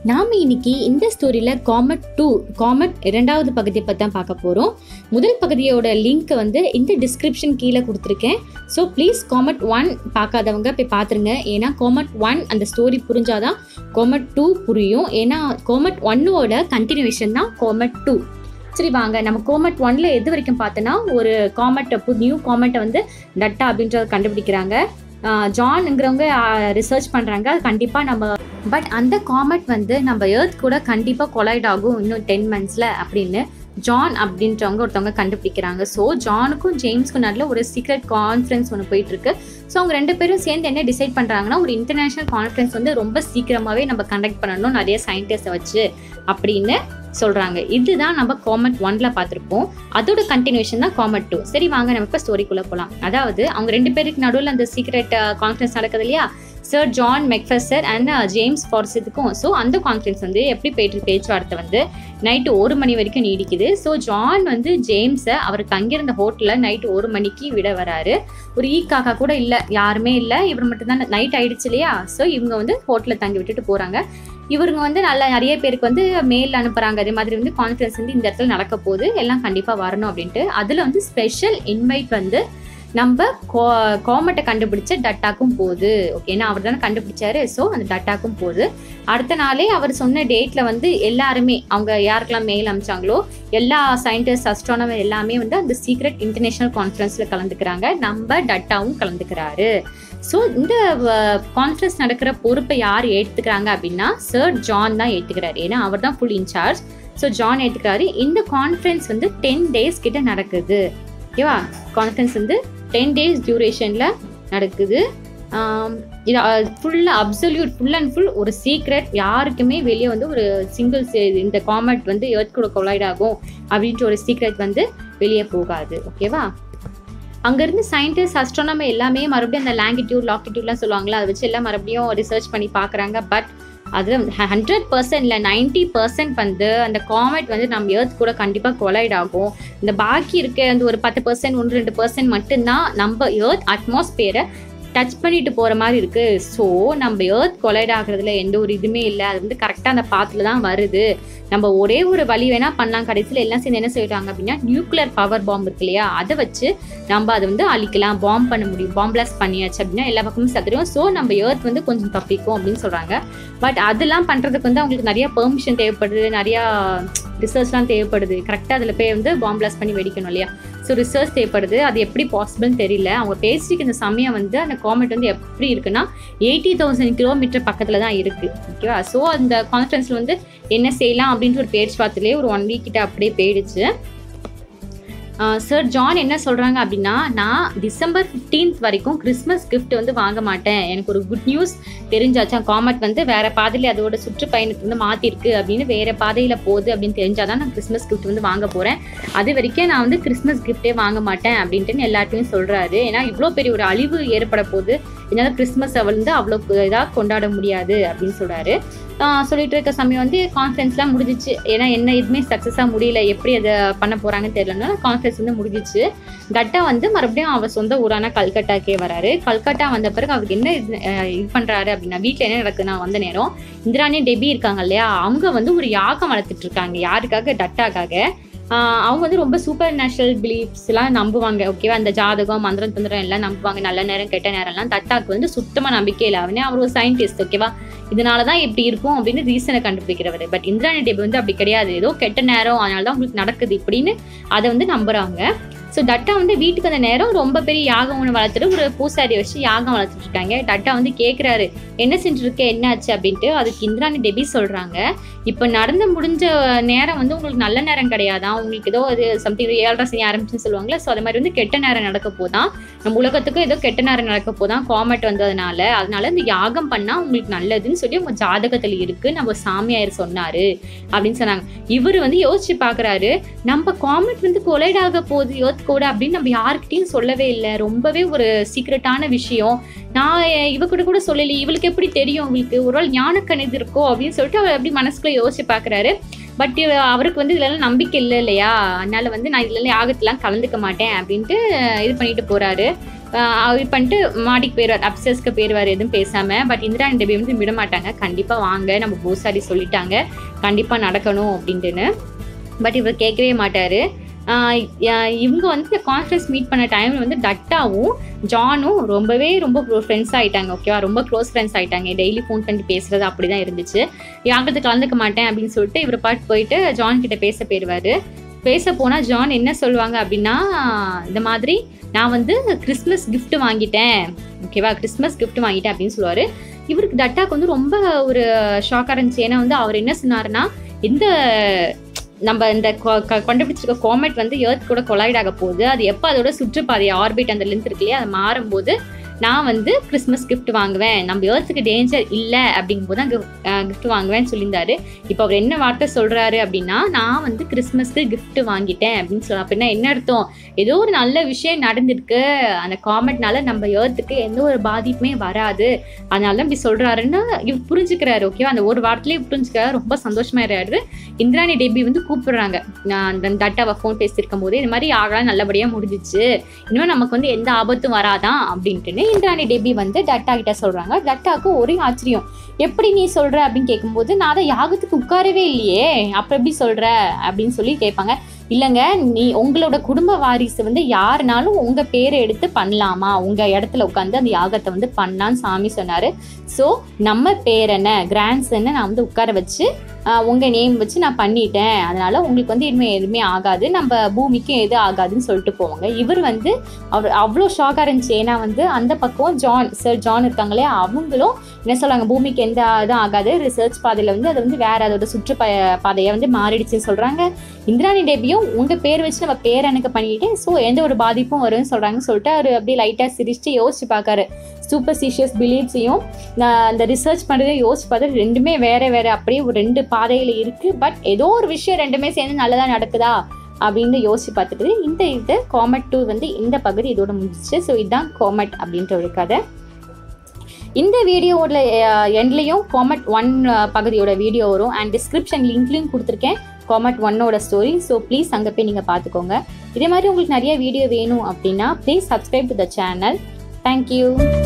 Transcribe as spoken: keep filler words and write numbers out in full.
நாம் இன்னைக்கு இந்த ஸ்டோரியில் காமெட் டூ காமெட் இரண்டாவது பகுதியை பற்றி தான் பார்க்க போகிறோம். முதல் பகுதியோட லிங்க் வந்து இந்த டிஸ்கிரிப்ஷன் கீழே கொடுத்துருக்கேன். ஸோ ப்ளீஸ் காமெட் ஒன் பார்க்காதவங்க போய் பார்த்துருங்க. ஏன்னா காமெட் ஒன் அந்த ஸ்டோரி புரிஞ்சாதான் காமெட் டூ புரியும். ஏன்னா காமெட் ஒன்னோட கண்டினியூஷன் தான் காமெட் டூ. சரி வாங்க, நம்ம காமெட் ஒன்ல எது வரைக்கும் பார்த்தோன்னா, ஒரு காமெட்டை நியூ காமெட்டை வந்து டட்டா அப்படின்றத கண்டுபிடிக்கிறாங்க. ஜான்ங்கிறவங்க ரிசர்ச் பண்ணுறாங்க. அது கண்டிப்பாக நம்ம பட் அந்த காமெட் வந்து நம்ம எர்த் கூட கண்டிப்பாக கொலைட் ஆகும் இன்னும் டென் மந்த்ஸில் அப்படின்னு ஜான் அப்படின்றவங்க ஒருத்தவங்க கண்டுபிடிக்கிறாங்க. ஸோ ஜானுக்கும் ஜேம்ஸ்க்கும் நடுவில் ஒரு சீக்ரெட் கான்ஃபரன்ஸ் ஒன்று போயிட்டுருக்கு. ஸோ அவங்க ரெண்டு பேரும் சேர்ந்து என்ன டிசைட் பண்ணுறாங்கன்னா, ஒரு இன்டர்நேஷ்னல் கான்ஃபரன்ஸ் வந்து ரொம்ப சீக்கிரமாகவே நம்ம கண்டக்ட் பண்ணணும் நிறைய சயின்டிஸ்ட்டை வச்சு அப்படின்னு சொல்கிறாங்க. இதுதான் நம்ம காமெட் ஒன்ல பார்த்துருப்போம். அதோட கண்டினியூஷன் தான் காமெட் டூ. சரி வாங்க, நம்ம இப்போ ஸ்டோரிக்குள்ளே போகலாம். அதாவது அவங்க ரெண்டு பேருக்கு நடுவில் அந்த சீக்ரெட் கான்ஃபரன்ஸ் நடக்குது இல்லையா, sir John McFester and James ஃபார்சித்துக்கும். ஸோ அந்த கான்ஃபரன்ஸ் வந்து எப்படி போயிட்டு பேச்சுவார்த்தை வந்து நைட்டு ஒரு மணி வரைக்கும் நீடிக்குது. ஸோ ஜான் வந்து ஜேம்ஸை அவருக்கு அங்கிருந்த ஹோட்டலில் நைட்டு ஒரு மணிக்கு விட வராரு. ஒரு ஈ காக்கா கூட இல்லை, யாருமே இல்லை, இவர் மட்டும்தான். நைட் ஆயிடுச்சு இல்லையா, ஸோ இவங்க வந்து ஹோட்டலில் தங்கி விட்டுட்டு போகிறாங்க. இவருங்க வந்து நல்லா நிறைய பேருக்கு வந்து மெயில் அனுப்புகிறாங்க. அதே மாதிரி வந்து கான்ஃபரன்ஸ் வந்து இந்த இடத்துல நடக்க போகுது, எல்லாம் கண்டிப்பாக வரணும் அப்படின்ட்டு. அதில் வந்து ஸ்பெஷல் இன்வைட் வந்து நம்ம கோ காமெட்டை கண்டுபிடிச்ச டட்டாக்கும் போகுது. ஓகேன்னா அவர் தானே கண்டுபிடிச்சாரு. ஸோ அந்த டட்டாக்கும் போகுது. அடுத்த நாளே அவர் சொன்ன டேட்டில் வந்து எல்லாருமே அவங்க யாருக்கெல்லாம் மெயில் அனுப்பிச்சாங்களோ எல்லா சயின்டிஸ்ட் அஸ்ட்ரானமர் எல்லாமே வந்து அந்த சீக்ரெட் இன்டர்நேஷ்னல் கான்ஃபரன்ஸில் கலந்துக்கிறாங்க. நம்ம டட்டாவும் கலந்துக்கிறாரு. ஸோ இந்த கான்ஃபரன்ஸ் நடக்கிற பொறுப்பை யார் ஏற்றுக்கிறாங்க அப்படின்னா, சர் ஜான் தான் ஏற்றுக்கிறாரு. ஏன்னா அவர் தான் ஃபுல் இன்சார்ஜ். ஸோ ஜான் ஏற்றுக்கிறாரு. இந்த கான்ஃபரன்ஸ் வந்து டென் டேஸ் கிட்ட நடக்குது. ஓகேவா, கான்ஃபரன்ஸ் வந்து டென் டேஸ் டியூரேஷனில் நடக்குது. இது ஃபுல்லாக அப்சல்யூட் ஃபுல் அண்ட் ஃபுல் ஒரு சீக்ரெட். யாருக்குமே வெளியே வந்து ஒரு சிங்கிள் இந்த காமெட் வந்து எர்த் கூட கொலைட் ஆகும் அப்படின்ற ஒரு சீக்ரெட் வந்து வெளியே போகாது. ஓகேவா, அங்கேருந்து சயின்டிஸ்ட் அஸ்ட்ரானமர் எல்லாமே மறுபடியும் அந்த லாங்கிடியூட் லாங்கிடியூட்லாம் சொல்லுவாங்களா, அதை வச்சு எல்லாம் மறுபடியும் ரிசர்ச் பண்ணி பார்க்குறாங்க. பட் அதில் ஹண்ட்ரட் பர்சன்ட் இல்லை நைன்டி பர்சன்ட் வந்து அந்த காமெட் வந்து நம்ம எர்த் கூட கண்டிப்பாக கொலைட் ஆகும். இந்த பாக்கி இருக்க அந்த ஒரு பத்து பர்சன்ட் ஒன்று ரெண்டு பர்சன்ட் மட்டும்தான் நம்ம எர்த் அட்மாஸ்பியரை டச் பண்ணிட்டு போகிற மாதிரி இருக்குது. ஸோ நம்ம எர்த் கொலைட் ஆகிறதுல எந்த ஒரு இதுவுமே இல்லை. அது வந்து கரெக்டாக அந்த பாத்தில் தான் வருது. நம்ம ஒரே ஒரு வழி வேணால் பண்ணலாம். கடைசியில் எல்லாம் சேர்ந்து என்ன சொல்லிட்டாங்க அப்படின்னா, நியூக்ளியர் பவர் பாம்பு இருக்கு இல்லையா, அதை வச்சு நம்ம அதை வந்து அழிக்கலாம், பாம்பு பண்ண முடியும். பாம்பு பிளாஸ்ட் பண்ணியாச்சு அப்படின்னா எல்லா பக்கமும் சத்துரும். ஸோ நம்ம எர்த் வந்து கொஞ்சம் தப்பிக்கும் அப்படின்னு சொல்கிறாங்க. பட் அதெல்லாம் பண்ணுறதுக்கு வந்து அவங்களுக்கு நிறையா பெர்மிஷன் தேவைப்படுது, நிறையா ரிசர்ச்லாம் தேவைப்படுது. கரெக்டாக அதில் போய் வந்து பாம்பு பிளாஸ்ட் பண்ணி வெடிக்கணும் இல்லையா. ஸோ ரிசர்ச் தேவைப்படுது. அது எப்படி பாசிபிள்னு தெரியல. அவங்க பேசிட்டு இந்த சமயம் வந்து அந்த காமெட் வந்து எப்படி இருக்குன்னா, எயிட்டி தௌசண்ட் கிலோமீட்டர் பக்கத்தில் தான் இருக்குது. ஓகேவா, ஸோ அந்த கான்ஃபரன்ஸில் வந்து என்ன செய்யலாம் அப்படின்ற ஒரு பேச்சுவார்த்தையிலே ஒரு ஒன் வீக் கிட்ட அப்படியே போயிடுச்சு. சர் ஜான் என்ன சொல்கிறாங்க அப்படின்னா, நான் டிசம்பர் ஃபிஃப்டீன்த் வரைக்கும் கிறிஸ்மஸ் கிஃப்ட் வந்து வாங்க மாட்டேன். எனக்கு ஒரு குட் நியூஸ் தெரிஞ்சாச்சா, காமெட் வந்து வேறு பாதையில் அதோட சுற்றுப்பயணத்துக்கு வந்து மாற்றிருக்கு அப்படின்னு வேறு பாதையில் போகுது அப்படின்னு தெரிஞ்சாதான் நான் கிறிஸ்மஸ் கிஃப்ட் வந்து வாங்க போகிறேன். அது வரைக்கும் நான் வந்து கிறிஸ்மஸ் கிஃப்டே வாங்க மாட்டேன் அப்படின்ட்டு எல்லாத்தையும் சொல்கிறாரு. ஏன்னா இவ்வளோ பெரிய ஒரு அழிவு ஏற்பட போகுது, என்னால் கிறிஸ்மஸை வந்து அவ்வளோ இதாக கொண்டாட முடியாது அப்படின்னு சொல்கிறாரு. சொல்லிட்டு இருக்க சமயம் வந்து கான்ஃபரன்ஸ்லாம் முடிஞ்சிச்சு. ஏன்னா என்ன எதுவுமே சக்ஸஸாக முடியல, எப்படி அதை பண்ண போகிறாங்கன்னு தெரியலன்னா கான்ஃபரன்ஸ் வந்து முடிஞ்சிச்சு. டட்டா வந்து மறுபடியும் அவர் சொந்த ஊரான கல்கட்டாக்கே வராரு. கல்கட்டா வந்த பிறகு அவருக்கு என்ன இது பண்ணுறாரு அப்படின்னா, வீட்டில் என்ன நடக்குதுன்னா, வந்த நேரம் இந்திராணி டெபி இருக்காங்க இல்லையா, அவங்க வந்து ஒரு யாகம் வளர்த்துட்டு இருக்காங்க. யாருக்காக? டட்டாக்காக. அவங்க வந்து ரொம்ப சூப்பர் நேச்சுரல் பிலீஃப்ஸ்லாம் நம்புவாங்க. ஓகேவா, அந்த ஜாதகம் மந்திரம் தந்திரம் எல்லாம் நம்புவாங்க. நல்ல நேரம் கெட்ட நேரம்லாம். டட்டாக்கு வந்து சுத்தமாக நம்பிக்கை இல்லை. அவனே அவர் ஒரு சயின்டிஸ்ட். ஓகேவா, இதனால தான் இப்படி இருக்கும் அப்படின்னு ரீசனை கண்டுபிடிக்கிறவர். பட் இந்திராணி டேபி வந்து அப்படி கிடையாது. ஏதோ கெட்ட நேரம், அதனால தான் உங்களுக்கு நடக்குது இப்படின்னு அதை வந்து நம்புறாங்க. ஸோ டட்டா வந்து வீட்டுக்கு அந்த நேரம் ரொம்ப பெரிய யாகம் ஒன்று வளர்த்துட்டு ஒரு பூசாரியை வச்சு யாகம் வளர்த்துட்டு இருக்காங்க. டட்டா வந்து கேட்குறாரு, என்ன செஞ்சுருக்க, என்ன ஆச்சு அப்படின்ட்டு. அதுக்கு இந்திராணி டெபி சொல்கிறாங்க, இப்போ நடந்து முடிஞ்ச நேரம் வந்து உங்களுக்கு நல்ல நேரம் கிடையாதான், உங்களுக்கு ஏதோ அது சம்திங் ஏழரை சனி ஆரம்பிச்சுன்னு சொல்லுவாங்களே. ஸோ அது மாதிரி வந்து கெட்ட நேரம் நடக்க போதான், நம்ம உலகத்துக்கும் ஏதோ கெட்ட நேரம் நடக்க போதான் காமெட் வந்ததுனால. அதனால இந்த யாகம் பண்ணால் உங்களுக்கு நல்லதுன்னு சொல்லி உங்கள் ஜாதகத்தில் இருக்குது, நம்ம சாமியார் சொன்னார் அப்படின்னு சொன்னாங்க. இவர் வந்து யோசிச்சு பார்க்குறாரு, நம்ம காமெட் வந்து கொலைட் ஆக போகுது யோத் கூட அப்படின்னு நம்ம யாருக்கிட்டையும் சொல்லவே இல்லை. ரொம்பவே ஒரு சீக்ரெட்டான விஷயம். நான் இவ கூட கூட சொல்லலை, இவளுக்கு எப்படி தெரியும், இவளுக்கு ஒரு நாள் ஞானக்கணிது இருக்கோ அப்படின்னு சொல்லிட்டு அவர் அப்படி மனசுக்குள்ள யோசிச்சு பார்க்குறாரு. பட் அவருக்கு வந்து இதெல்லாம் நம்பிக்கை இல்லை இல்லையா, அதனால வந்து நான் இதுல யாகத்தெல்லாம் கலந்துக்க மாட்டேன் அப்படின்ட்டு இது பண்ணிட்டு போறாரு. இது பண்ணிட்டு மாடிக்கு போயிடுவார், அப்ஸ்டேர்ஸ்க்கு போயிடுவார் எதுவும் பேசாமல். பட் இந்திராணி டேபி வந்து விட மாட்டாங்க, கண்டிப்பாக வாங்க நம்ம பூசாரி சொல்லிட்டாங்க கண்டிப்பாக நடக்கணும் அப்படின்ட்டுன்னு. பட் இவர் கேட்கவே மாட்டார். இவங்க வந்து கான்ஃபரன்ஸ் மீட் பண்ண டைமில் வந்து டட்டாவும் ஜானும் ரொம்பவே ரொம்ப ஃப்ரெண்ட்ஸ் ஆகிட்டாங்க. ஓகேவா, ரொம்ப க்ளோஸ் ஃப்ரெண்ட்ஸ் ஆகிட்டாங்க. டெய்லி ஃபோன் பண்ணி பேசுகிறது அப்படி தான் இருந்துச்சு. யாருக்கு கலந்துக்க மாட்டேன் அப்படின்னு சொல்லிட்டு இவர் பாட்டு போயிட்டு ஜான் கிட்ட பேச போயிடுவார். பேச போனால் ஜான் என்ன சொல்லுவாங்க அப்படின்னா, இந்த மாதிரி நான் வந்து கிறிஸ்மஸ் கிஃப்ட் வாங்கிட்டேன், ஓகேவா, கிறிஸ்மஸ் கிஃப்ட் வாங்கிட்டேன் அப்படின்னு சொல்லுவார். இவருக்கு டட்டாக்கு வந்து ரொம்ப ஒரு ஷாக்காக இருந்துச்சு. ஏன்னா வந்து அவர் என்ன சொன்னார்னா, இந்த நம்ம இந்த கண்டுபிடிச்சிருக்க காமெட் வந்து எர்த் கூட கொலைட் ஆக போகுது, அது எப்போ அதோட சுற்றுப்பாதை ஆர்பிட் அந்த லென்த் இருக்கு இல்லையா, அது மாறும்போது நான் வந்து கிறிஸ்மஸ் கிஃப்ட் வாங்குவேன், நம்ம எர்த்துக்கு டேஞ்சர் இல்லை அப்படிங்கும்போது தான் கிஃப்ட் வாங்குவேன்னு சொல்லியிருந்தாரு. இப்போ அவர் என்ன வார்த்தை சொல்கிறாரு அப்படின்னா, நான் வந்து கிறிஸ்மஸ்க்கு கிஃப்ட் வாங்கிட்டேன் அப்படின்னு சொல்ல. அப்படின்னா என்ன அர்த்தம், ஏதோ ஒரு நல்ல விஷயம் நடந்திருக்கு, அந்த காமெட்னால நம்ம எர்த்துக்கு எந்த ஒரு பாதிப்புமே வராது, அதனால தான் இப்படி சொல்கிறாருன்னு இவர் புரிஞ்சுக்கிறாரு. ஓகேவா, அந்த ஒரு வார்த்தையிலேயே புரிஞ்சுக்கிறாரு, ரொம்ப சந்தோஷமாயிடுறாரு. இந்திராணி டேபி வந்து கூப்பிடுறாங்க, அந்த டட்டாவை ஃபோன் பேசியிருக்கும் போது இந்த மாதிரி ஆகலாம் நல்லபடியாக முடிஞ்சிச்சு, இன்னும் நமக்கு வந்து எந்த ஆபத்தும் வராதான் அப்படின்ட்டுன்னு இந்திராணி டேபி வந்து டட்டா கிட்ட சொல்றாங்க. டட்டாவுக்கு ஒரே ஆச்சரியம், எப்படி நீ சொல்ற அப்படின்னு கேட்கும்போது, நான் அதை யாகத்துக்கு உட்காரவே இல்லையே, அப்புறம் எப்படி சொல்ற அப்படின்னு சொல்லி கேட்பாங்க. இல்லைங்க, நீ உங்களோட குடும்ப வாரிசு வந்து யாருனாலும் உங்கள் பேரை எடுத்து பண்ணலாமா, உங்கள் இடத்துல உட்காந்து அந்த யாகத்தை வந்து பண்ணான்னு சாமி சொன்னார். ஸோ நம்ம பேரனை கிராண்ட்சனை நான் வந்து உட்கார வச்சு உங்கள் நேம் வச்சு நான் பண்ணிட்டேன், அதனால் உங்களுக்கு வந்து இனிமேல் எதுவுமே ஆகாது, நம்ம பூமிக்கும் எதுவும் ஆகாதுன்னு சொல்லிட்டு போவாங்க. இவர் வந்து அவர் அவ்வளோ ஷாக்காக இருந்துச்சு. ஏன்னா வந்து அந்த பக்கம் ஜான் சார் ஜான் இருக்காங்களே, அவங்களும் என்ன சொல்கிறாங்க, பூமிக்கு எந்த இதுவும் ஆகாது, ரிசர்ச் பாதையில் வந்து அது வந்து வேறு அதோட சுற்று ப பாதையை வந்து மாறிடுச்சுன்னு சொல்கிறாங்க. இந்திராணி டேபியும் உங்கள் பேர் வச்சு நம்ம பேரனுக்கு பண்ணிக்கிட்டேன், ஸோ எந்த ஒரு பாதிப்பும் வரும்னு சொல்கிறாங்கன்னு சொல்லிட்டு அவர் அப்படியே லைட்டாக சிரிச்சுட்டு யோசிச்சு பார்க்காரு. சூப்பர்ஸ்டிஷியஸ் பிலீஃப்ஸையும் அந்த ரிசர்ச் பண்ணுறதையும் யோசிச்சு பார்த்து ரெண்டுமே வேறு வேறு அப்படியே ஒரு ரெண்டு பாதையில் இருக்குது. பட் ஏதோ ஒரு விஷயம் ரெண்டுமே சேர்ந்து நல்லதாக நடக்குதா அப்படின்னு யோசிச்சு பார்த்துட்டு இந்த இது காமெட் டூ வந்து இந்த பகுதி இதோட முடிஞ்சிச்சு. ஸோ இதுதான் காமெட் அப்படின்ற ஒரு கதை. இந்த வீடியோவோட எண்ட்லேயும் காமெட் ஒன் பகுதியோட வீடியோ வரும் அண்ட் டிஸ்கிரிப்ஷன் லிங்க்லையும் கொடுத்துருக்கேன் காமெட் ஒன்னோட ஸ்டோரி. ஸோ ப்ளீஸ் அங்கே போய் நீங்கள் பார்த்துக்கோங்க. இதே மாதிரி உங்களுக்கு நிறைய வீடியோ வேணும் அப்படின்னா please subscribe to the channel. Thank you.